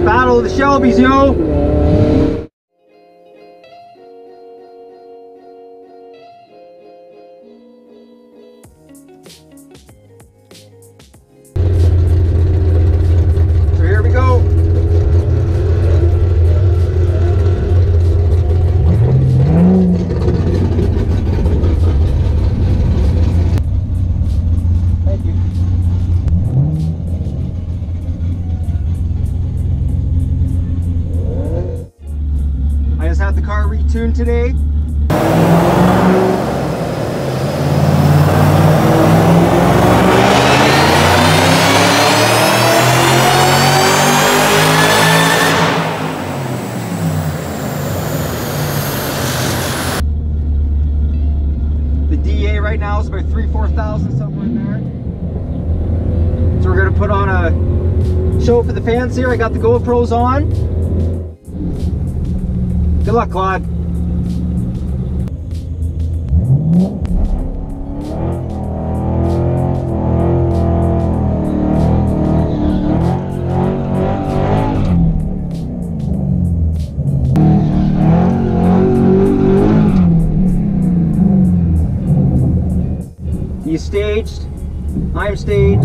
Battle of the Shelbys, yo! So here we go. Thank you. I just had the car retuned today. The DA right now is about 3,000–4,000, somewhere in there. So we're gonna put on a show for the fans here. I got the GoPros on. Good luck, Claude. You staged? I'm staged.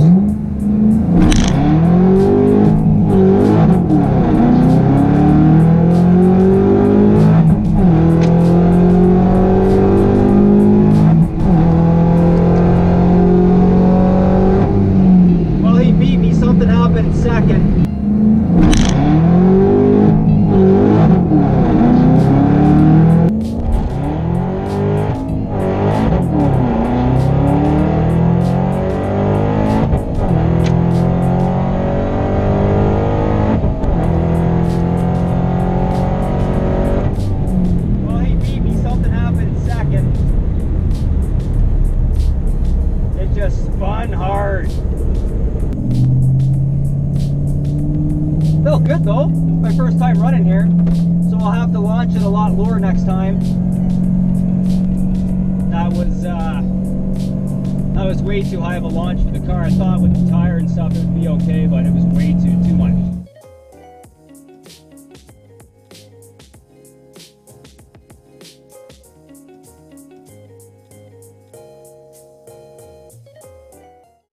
Well, he beat me. Something happened second. Spun hard. Felt good though. My first time running here, so I'll have to launch it a lot lower next time. That was way too high of a launch for the car. I thought with the tire and stuff it would be okay, but it was way too much.